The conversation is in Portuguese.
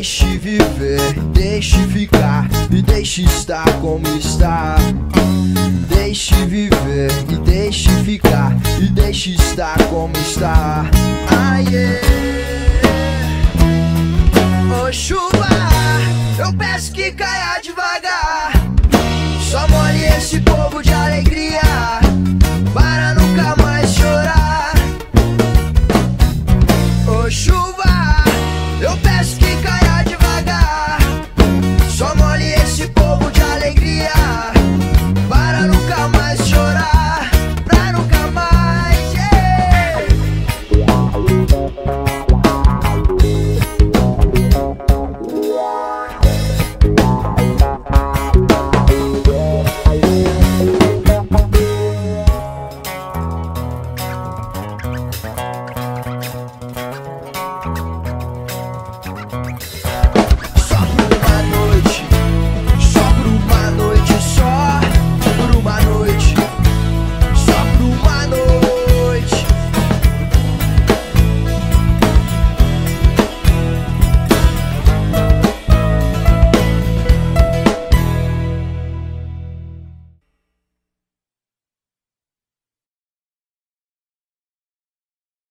Deixe viver, deixe ficar e deixe estar como está. Deixe viver e deixe ficar e deixe estar como está. Ah, yeah.